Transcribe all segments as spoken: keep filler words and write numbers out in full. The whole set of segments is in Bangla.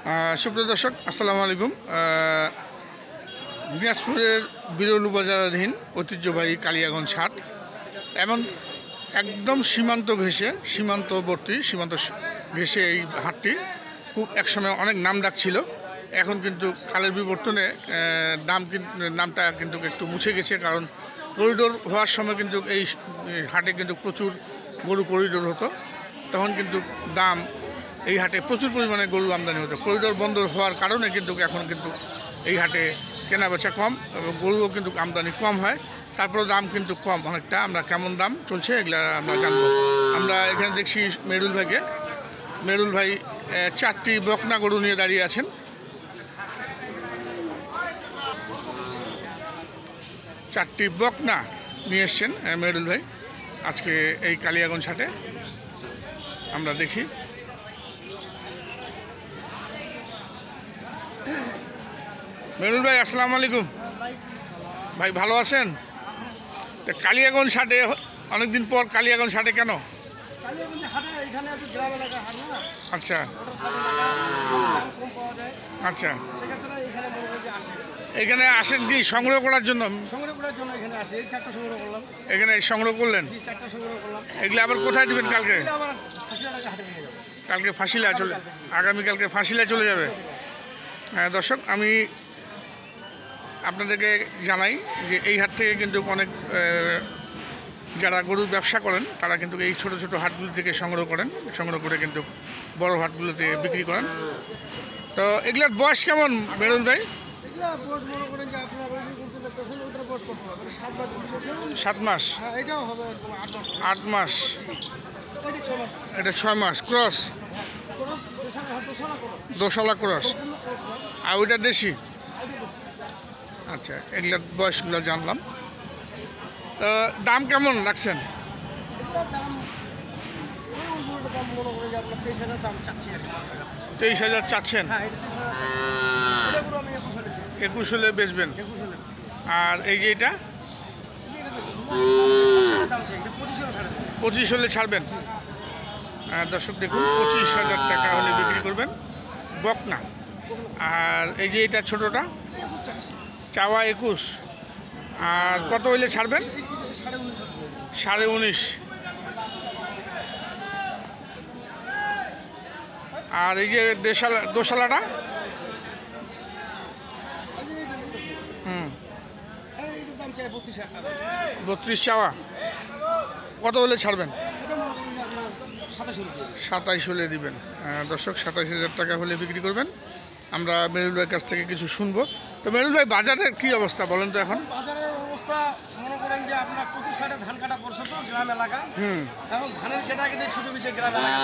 সুপ্রিয় দর্শক, আসসালামু আলাইকুম। দিনাজপুরের বিরলু বাজারাধীন ঐতিহ্যবাহী কালিয়াগঞ্জ হাট, এমন একদম সীমান্ত ঘেঁষে সীমান্তবর্তী সীমান্ত ঘেঁষে এই হাটটি খুব একসময় অনেক নাম ডাক ছিল। এখন কিন্তু কালের বিবর্তনে দাম নামটা কিন্তু একটু মুছে গেছে, কারণ করিডোর হওয়ার সময় কিন্তু এই হাটে কিন্তু প্রচুর গরু করিডোর হতো। তখন কিন্তু দাম এই হাটে প্রচুর পরিমাণে গরু আমদানি হতো। করিডোর বন্ধ হওয়ার কারণে কিন্তু এখন কিন্তু এই হাটে কেনা বেচা কম এবং গরুও কিন্তু আমদানি কম হয়। তারপরেও দাম কিন্তু কম অনেকটা। আমরা কেমন দাম চলছে এগুলা আমরা জানবো। আমরা এখানে দেখছি মেরুল ভাইকে। মেরুল ভাই চারটি বকনা গরু নিয়ে দাঁড়িয়ে আছেন। চারটি বকনা নিয়ে এসছেন মেরুল ভাই আজকে এই কালিয়াগঞ্জ হাটে। আমরা দেখি। মেরুল ভাই, আসসালামু আলাইকুম। ভাই ভালো আছেন? কালিয়াগঞ্জ হাটে অনেকদিন পর কালিয়াগঞ্জ হাটে কেন? আচ্ছা আচ্ছা, এখানে আসেন কি সংগ্রহ করার জন্য? এখানে সংগ্রহ করলেন? এগুলো আবার কোথায় দিবেন কালকে? কালকে ফাঁসিলা চলে, আগামীকালকে ফাঁসিলা চলে যাবে। হ্যাঁ দর্শক, আমি আপনাদেরকে জানাই যে এই হাট থেকে কিন্তু অনেক যারা গরুর ব্যবসা করেন তারা কিন্তু এই ছোট ছোট হাটগুলো থেকে সংগ্রহ করেন, সংগ্রহ করে কিন্তু বড় হাটগুলোতে বিক্রি করেন। তো এগুলোর বয়স কেমন মেরুল ভাই? সাত মাস, আট মাস, এটা ছয় মাস ক্রস, দোশালা ক্রস, আর ওইটা দেশি। আচ্ছা, এগুলোর বয়সগুলো জানলাম। তো দাম কেমন রাখছেন? তেইশ হাজার চাচ্ছেন, একুশ হলে বেচবেন। আর এই যে এটা পঁচিশ হলে ছাড়বেন। দর্শক দেখুন, পঁচিশ হাজার টাকা হলে বিক্রি করবেন বকনা। আর এই যে এটা ছোটোটা চাওয়া একুশ, আর কত হইলে ছাড়বেন? সাড়ে উনিশ। আর এই যে দেশালা দোশালাটা হুম বত্রিশ চাওয়া, কত হলে ছাড়বেন? সাতাইশ হলে দিবেন। দর্শক, সাতাইশ হাজার টাকা হলে বিক্রি করবেন। আমরা মেরুল ভাইয়ের কাছ থেকে কিছু শুনবো। তো মেরুল ভাই, বাজারের কি অবস্থা বলেন তো এখন? বাজারের অবস্থা মনে করেন যে আপনার চতুর সাইডে ধান কাটা পড়ছে তো গ্রাম এলাকা, হুম এখন ধানের কেটা কেটে ছোটো বেশি গ্রাম এলাকা,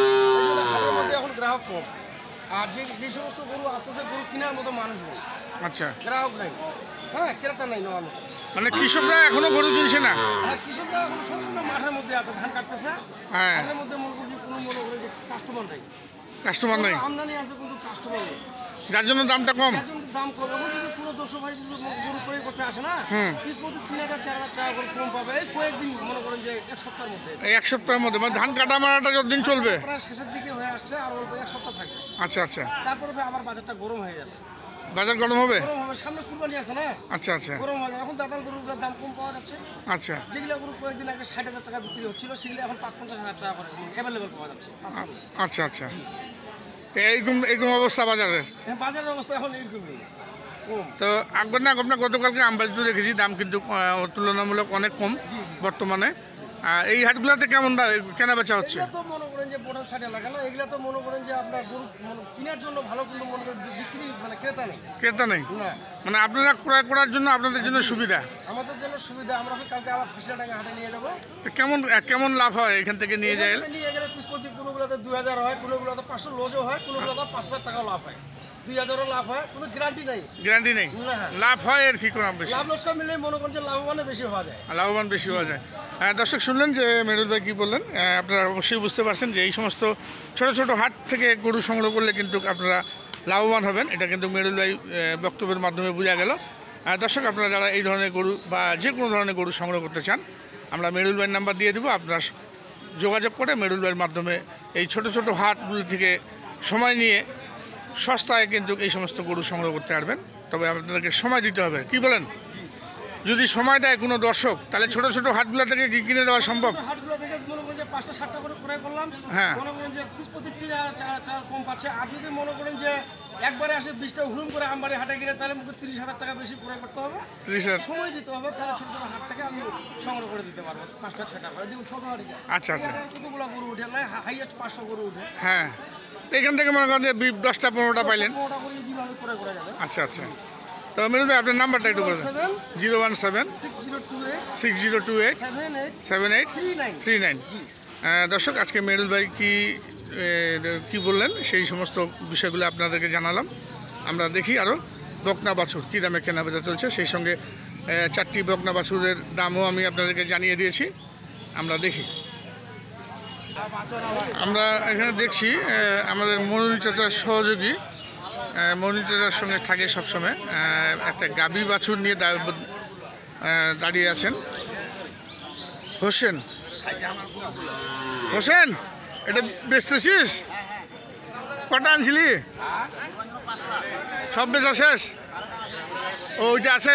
মধ্যে এখন গ্রাহক কম। আর যে যে সমস্ত গরু আসতেছে গরু কেনার মতো মানুষ নেই। আচ্ছা, গ্রাহক নাই, হ্যাঁ ক্রেতা নাই নেওয়ার মতো। মানে কৃষকরা এখনো গরু কিনছে না? হ্যাঁ, কৃষকরা এখন সম্পূর্ণ মাঠের মধ্যে আছে, ধান কাটতেছে। হ্যাঁ, মাঠের মধ্যে মনে করি কোনো মনে করি যে কাস্টমার নেই। কাস্টমার নেই, আমদানি আছে কিন্তু কাস্টমার নেই, যার জন্য দামটা কম। দাম কম। এখন যদি কোনো দর্শক ভাই যদি গরু ক্রয় করতে আসে না, পিস প্রতি তিন হাজার চার হাজার টাকা করে কম পাবে এই কয়েকদিন, মনে করেন যে এক সপ্তাহের মধ্যে। এই এক সপ্তাহের মধ্যে মানে ধান কাটা মারাটা যতদিন চলবে? প্রায় শেষের দিকে হয়ে আসছে, আর অল্প এক সপ্তাহ থাকবে। আচ্ছা আচ্ছা, তারপরে আবার বাজারটা গরম হয়ে যাবে। বাজার গরম হবে? গরম হবে, সামনে কুরবানি আছে না। আচ্ছা আচ্ছা, গরম হবে। এখন দাতাল গরুগুলোর দাম কম পাওয়া যাচ্ছে। আচ্ছা, যেগুলো গরু কয়েকদিন আগে ষাট হাজার টাকা বিক্রি হচ্ছিল সেগুলো এখন পাঁচ পঞ্চাশ হাজার টাকা করে অ্যাভেলেবেল পাওয়া যাচ্ছে। আচ্ছা আচ্ছা, এইরকম এইরকম অবস্থা বাজারের? বাজারের অবস্থা এখন এইরকমই। তো আপনার না আপনার গতকালকে আমবাড়িতে দেখেছি দাম কিন্তু তুলনামূলক অনেক কম বর্তমানে। এই হাটগুলোতে কেমন দাম কেনা বেচা হচ্ছে? তো মনে করেন যে বোর্ডার সাইড এলাকা না, এগুলো তো মনে করেন যে আপনার গরু কেনার জন্য ভালো, কিন্তু মনে করেন বিক্রি মানে ক্রেতা নেই। ক্রেতা নেই মানে আপনারা ক্রয় করার জন্য আপনাদের জন্য সুবিধা? আমাদের জন্য সুবিধা। আমরা কালকে আবার ফাঁসিয়া টাকা হাটে নিয়ে যাবো। তো কেমন কেমন লাভ হয় এখান থেকে নিয়ে যায়? নিয়ে গেলে প্রতি কোনোগুলোতে দুই হাজার হয়, কোনোগুলোতে পাঁচশো লজও হয়, কোনোগুলোতে পাঁচ হাজার টাকাও লাভ হয়, দুই হাজারও লাভ হয়। কোনো গ্যারান্টি নেই। গ্যারান্টি নেই, লাভ হয় আর কি কম বেশি। লাভ লোকসান মিলে মনে করেন যে লাভবান বেশি হওয়া যায়, লাভবান বেশি হওয়া যায়। হ্যাঁ দর্শক, শুনলেন যে মেরুল ভাই কী বললেন। আপনারা অবশ্যই বুঝতে পারছেন যে এই সমস্ত ছোট ছোট হাট থেকে গরু সংগ্রহ করলে কিন্তু আপনারা লাভবান হবেন। এটা কিন্তু মেরুল ভাই বক্তব্যের মাধ্যমে বোঝা গেল। দর্শক, আপনারা যারা এই ধরনের গরু বা যে কোনো ধরনের গরু সংগ্রহ করতে চান, আমরা মেরুল ভাইয়ের নাম্বার দিয়ে দেবো। আপনারা যোগাযোগ করে মেরুল ভাইয়ের মাধ্যমে এই ছোট ছোট হাটগুলি থেকে সময় নিয়ে সস্তায় কিন্তু এই সমস্ত গরু সংগ্রহ করতে পারবেন। তবে আপনাদেরকে সময় দিতে হবে, কি বলেন? যদি সময় দেয় কোনো দর্শক, তাহলে ছোট ছোট হাটগুলো থেকে কি কিনে দেওয়া সম্ভব? হাটগুলো থেকে মনে করেন যে পাঁচটা সাতটা করে ক্রয় করলাম, হ্যাঁ। মনে করেন যে পিস প্রতি তিন হাজার চার হাজার টাকা কম পাচ্ছে। আর যদি মনে করেন যে একবারে আসে বিশটা হুড়ুম করে আমবাড়ি হাটে গেলে, তাহলে মুখে তিরিশ হাজার টাকা বেশি ক্রয় করতে হবে, ত্রিশ হাজার। সময় দিতে হবে, তাহলে ছোট ছোট হাট থেকে আমি সংগ্রহ করে দিতে পারবো পাঁচটা ছয়টা করে। যেমন ছোট হাটে আচ্ছা আচ্ছা, কতগুলো গরু উঠে না, হাইয়েস্ট পাঁচশো গরু উঠে। হ্যাঁ। তো এখান থেকে মনে করেন যে বি- দশটা পনেরোটা পাইলেন। পনেরোটা করে যেভাবে ক্রয় করা যাবে। আচ্ছা আচ্ছা। তো মিলুন ভাই আপনার নাম্বারটা একটু বলবেন। Seven zero one seven six zero two eight six zero two eight seven eight seven eight three nine three nine. জি। দর্শক, আজকে মেরুল ভাই কি কি বললেন সেই সমস্ত বিষয়গুলো আপনাদেরকে জানালাম। আমরা দেখি আরও বকনা বাছুর কী দামে কেনা বেচা চলছে, সেই সঙ্গে আহ, চারটি বকনা বাছুরের দামও আমি আপনাদেরকে জানিয়ে দিয়েছি। আমরা দেখি। আমরা এখানে দেখছি আহ, আমাদের মনোনী চাচার সহযোগী আহ, মনোনী চাচার সঙ্গে থাকে সবসময়, আহ, একটা গাভী বাছুর নিয়ে দা- আহ, দাঁড়িয়ে আছেন হোসেন। হোসেন, এটা বেচতেছিস? কটা আনছিলি? সব বেচা শেষ? ও, ওইটা আছে।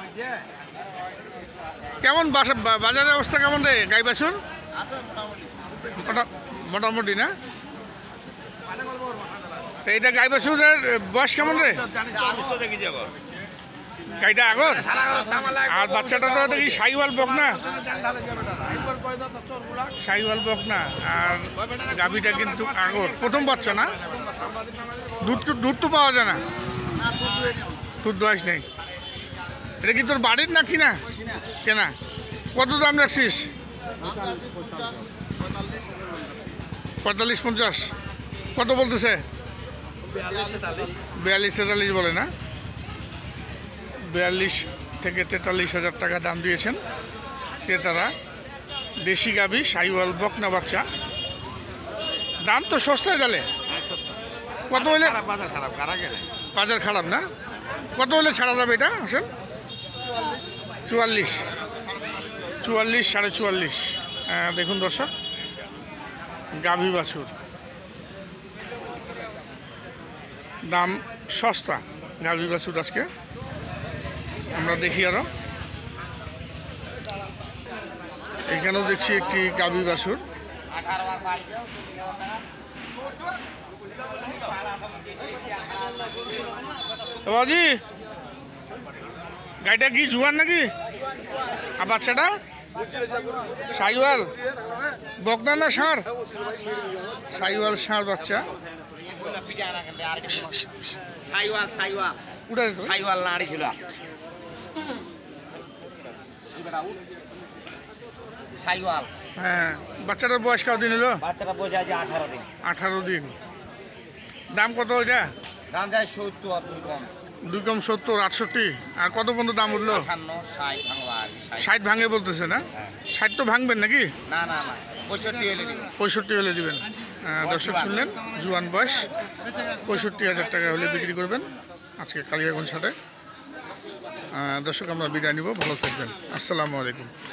কেমন বাসা বা- বাজারের অবস্থা কেমন রে গাই বাছুর? মোটা- মোটামুটি না? তো এইটা গাই বাছুরের বয়স কেমন রে? গাইটা আগর, আর বাচ্চাটা তো দেখি সাইওয়াল বকনা। সাইওয়াল বকনা, আর গাভীটা কিন্তু আগর, প্রথম বাচ্চা না? দুধ তো দুধ তো পাওয়া যায় না, দুধ বয়স নেই। এটা কি তোর বাড়ির না কিনা? কেনা। কত দাম রাখছিস? পঁয়তাল্লিশ পঞ্চাশ। কত বলতেছে? বিয়াল্লিশ তেতাল্লিশ বলে না? বিয়াল্লিশ থেকে তেতাল্লিশ হাজার টাকা দাম দিয়েছেন ক্রেতারা। দেশি গাভী সাইওয়াল বকনা বাচ্চা, দাম তো সস্তায় গেলে। কত হলে? বাজার খারাপ না? কত হলে ছাড়া যাবে এটা আসেন? চুয়াল্লিশ, চুয়াল্লিশ সাড়ে চুয়াল্লিশ। আহ, দেখুন দর্শক, গাভী বাছুর দাম সস্তা। গাভী বাছুর আজকে আমরা দেখি আরো। এখানেও দেখছি একটি গাভী বাছুর। বাবাজি, গাইটা কি জুয়ান নাকি? আর বাচ্চাটা সাইওয়াল বকনা না ষাঁড়? সাইওয়াল ষাঁড় বাচ্চা। সাইওয়াল সাইওয়াল উঠে যেত। সাইওয়াল নাড়ি ছিল সাইওয়াল। হ্যাঁ, বাচ্চাটার বয়স কতদিন হলো? বাচ্চাটা বসে আছে আঠারো দিন। আঠারো দিন। দাম কত ওইটা? দাম যায় সত্তর, দুই কম দুই কম সত্তর, আটষট্টি। আর কত পর্যন্ত দাম উঠলো? আটান্ন ষাট ভাঙবা আর কি, ষাট। ষাট ভাঙে বলতেছে না? হ্যাঁ। ষাট তো ভাঙবেন নাকি? না না না পঁয়ষট্টি হলে দিবি। পঁয়ষট্টি হলে দিবেন। আহ, দর্শক শুনলেন, জুয়ান বয়স, পঁয়ষট্টি হাজার টাকা হলে বিক্রি করবেন আজকে কালিয়াগঞ্জ হাটে। আহ, দর্শক, আমরা বিদায় নিব, ভালো থাকবেন। আসসালামু আলাইকুম।